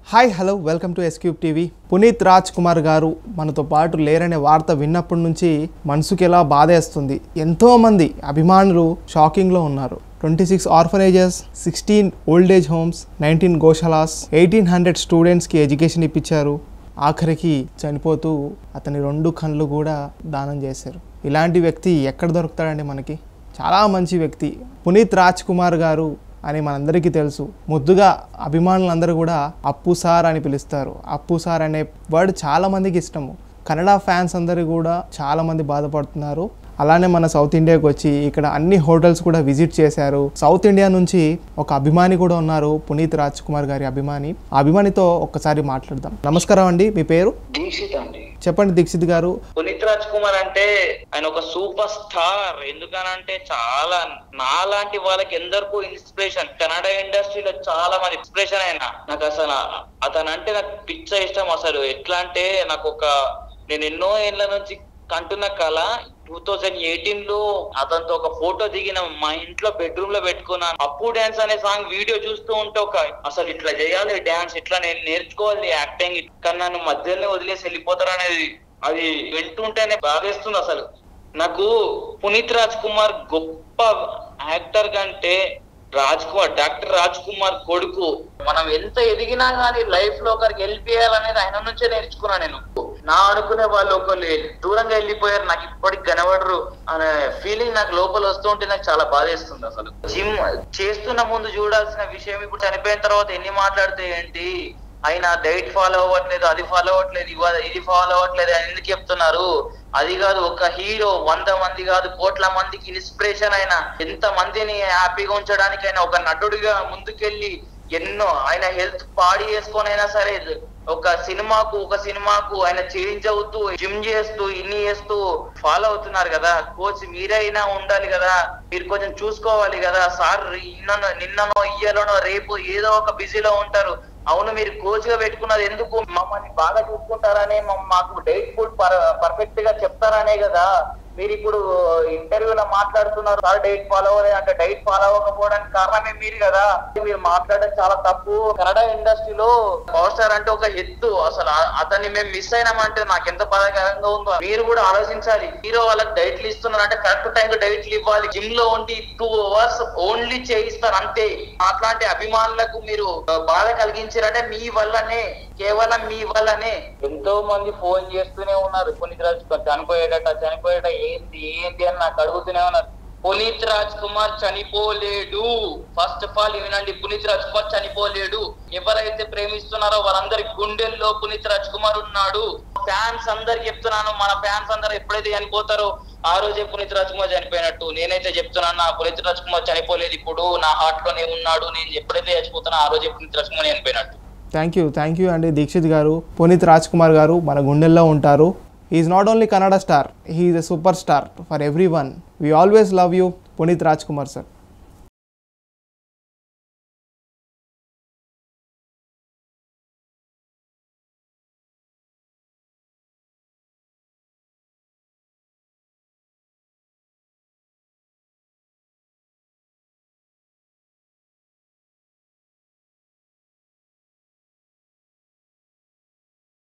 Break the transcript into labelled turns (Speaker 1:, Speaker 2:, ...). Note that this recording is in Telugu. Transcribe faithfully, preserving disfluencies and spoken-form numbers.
Speaker 1: Hi hello welcome to S cube TV. Puneeth Raj Kumar గారు మనతో పాటు లేరనే వార్త విన్నప్పటి నుంచి మనసుకి ఎలా బాధేస్తుంది. ఎంతోమంది అభిమానులు షాకింగ్లో ఉన్నారు. Twenty six orphanages, sixteen old age homes, nineteen గోశాలాస్, ఎయిటీన్ హండ్రెడ్ స్టూడెంట్స్కి ఎడ్యుకేషన్ ఇప్పించారు. ఆఖరికి చనిపోతూ అతని రెండు కళ్ళు కూడా దానం చేశారు. ఇలాంటి వ్యక్తి ఎక్కడ దొరుకుతాడండి మనకి? చాలా మంచి వ్యక్తి పునీత్ రాజ్ కుమార్ గారు అని మనందరికీ తెలుసు. ముద్దుగా అభిమానులందరూ కూడా అప్పు సార్ అని పిలుస్తారు. అప్పు సార్ అనే వర్డ్ చాలామందికి ఇష్టము. కన్నడ ఫ్యాన్స్ అందరూ కూడా చాలామంది బాధపడుతున్నారు. అలానే మన సౌత్ ఇండియాకి వచ్చి ఇక్కడ అన్ని హోటల్స్ కూడా విజిట్ చేశారు. సౌత్ ఇండియా నుంచి ఒక అభిమాని కూడా ఉన్నారు, పునీత్ రాజ్ కుమార్ గారి అభిమాని. ఆ అభిమానితో ఒక్కసారి మాట్లాడదాం. నమస్కారం అండి, మీ పేరు?
Speaker 2: దీక్షిత్ అండి.
Speaker 1: చెప్పండి దీక్షిత్ గారు.
Speaker 2: పునీత్ రాజ్ కుమార్ అంటే ఆయన ఒక సూపర్ స్టార్. ఎందుకనంటే చాలా నాలాంటి వాళ్ళకి ఎందరికో ఇన్స్పిరేషన్. కన్నడ ఇండస్ట్రీలో చాలా మంది ఇన్స్పిరేషన్ అయినా నాకు అసలు అతను అంటే నాకు పిచ్చ ఇష్టం. అసలు ఎట్లా అంటే నాకు ఒక నేను ఎన్నో ఏళ్ల నుంచి కంటున్న కళ. టూ థౌజండ్ ఎయిటీన్ లో అతనితో ఒక ఫోటో దిగిన మా ఇంట్లో బెడ్రూమ్ లో పెట్టుకున్నాను. అప్పు డాన్స్ అనే సాంగ్ వీడియో చూస్తూ ఉంటే ఒక అసలు ఇట్లా చేయాలి డాన్స్, ఇట్లా నేను నేర్చుకోవాలి యాక్టింగ్, కానీ నన్ను మధ్యలోనే వదిలేసి వెళ్ళిపోతారు అనేది అది వింటుంటేనే బాధేస్తుంది. అసలు నాకు పునీత్ రాజ్ కుమార్ గొప్ప యాక్టర్ కంటే రాజ్ కుమార్ డాక్టర్ రాజ్ కుమార్ కొడుకు. మనం ఎంత ఎదిగినా గానీ లైఫ్ లో ఒకరికి వెళ్ళిపోయాలనేది ఆయన నుంచే నేర్చుకున్నా. నేను నా అనుకునే వాళ్ళు ఒకళ్ళు దూరంగా వెళ్ళిపోయారు, నాకు ఇప్పటికి కనబడరు అనే ఫీలింగ్ నాకు లోపల వస్తూ ఉంటే నాకు చాలా బాధేస్తుంది. అసలు జిమ్ చేస్తున్న ముందు చూడాల్సిన విషయం ఇప్పుడు చనిపోయిన తర్వాత ఎన్ని మాట్లాడితే ఏంటి, ఆయన డైట్ ఫాలో అవ్వట్లేదు, అది ఫాలో అవ్వట్లేదు, ఇది ఫాలో అవ్వట్లేదు అని ఎందుకు చెప్తున్నారు? అది కాదు, ఒక హీరో వంద మంది కాదు కోట్ల మందికి ఇన్స్పిరేషన్. అయినా ఎంత మందిని హ్యాపీగా ఉంచడానికి ఆయన ఒక నటుడిగా ముందుకెళ్ళి ఎన్నో ఆయన హెల్త్ పాడి చేసుకొని అయినా సరే ఒక సినిమాకు ఒక సినిమాకు ఆయన చేంజ్ అవుతూ జిమ్ చేస్తూ ఇన్ని చేస్తూ ఫాలో అవుతున్నారు కదా. కోచ్ మీరైనా ఉండాలి కదా, మీరు కొంచెం చూసుకోవాలి కదా సార్. నిన్ననో నిన్ననో ఇయ్యలోనో రేపు ఏదో ఒక బిజీలో ఉంటారు. అవును, మీరు కోచ్ గా పెట్టుకున్నది ఎందుకు? మమ్మల్ని బాగా చూసుకుంటారనే, మాకు డైట్ ఫుడ్ పర్ఫెక్ట్ గా చెప్తారనే కదా. మీరు ఇప్పుడు ఇంటర్వ్యూలో మాట్లాడుతున్నారు సార్ డైట్ ఫాలో అవ్వలేదు అంటే, డైట్ ఫాలో అవ్వకపోవడానికి కారణమే మీరు కదా. మీరు మాట్లాడడం చాలా తప్పు. కన్నడ ఇండస్ట్రీలో పవర్ స్టార్ అంటే ఒక ఎత్తు. అసలు అతన్ని మేము మిస్ అయినామంటే నాకు ఎంత బాధాకరంగా ఉందో మీరు కూడా ఆలోచించాలి. హీరో వాళ్ళకి డైట్లు ఇస్తున్నారు అంటే కరెక్ట్ టైం డైట్లు ఇవ్వాలి. జిమ్ లో ఉండి టూ అవర్స్ ఓన్లీ చేయిస్తారు అంతే. అట్లాంటి అభిమానులకు మీరు బాధ కలిగించారంటే మీ వల్లనే, కేవలం మీ వల్లనే. ఎంతో మంది ఫోన్ చేస్తూనే ఉన్నారు పునీత్ రాజ్ కుమార్ చనిపోయేటట చనిపోయేట ఏంటి ఏంటి అని నాకు అడుగుతూనే ఉన్నారు. పునీత్ రాజ్ కుమార్ చనిపోలేడు. ఫస్ట్ ఆఫ్ ఆల్ వినండి, పునీత్ రాజ్ కుమార్ చనిపోలేడు. ఎవరైతే ప్రేమిస్తున్నారో వారందరి గుండెల్లో పునీత్ రాజ్ కుమార్ ఉన్నాడు. ఫ్యాన్స్ అందరికి చెప్తున్నాను, మన ఫ్యాన్స్ అందరు ఎప్పుడైతే చనిపోతారో ఆ రోజే పునీత్ రాజ్ కుమార్ చనిపోయినట్టు. నేనైతే చెప్తున్నాను, నా పునీత్ రాజ్ కుమార్ చనిపోలేదు, ఇప్పుడు నా హార్ట్ లోనే ఉన్నాడు. నేను ఎప్పుడైతే చచ్చిపోతానో ఆ రోజే పునీత్ రాజ్ కుమార్ చనిపోయినట్టు.
Speaker 1: థ్యాంక్ యూ థ్యాంక్ యూ అండి దీక్షిత్ గారు. పునీత్ రాజ్ కుమార్ గారు మన గుండెల్లో ఉంటారు. He is not only Kannada star, he is a super star for everyone. We always love you Puneeth Raj Kumar sir.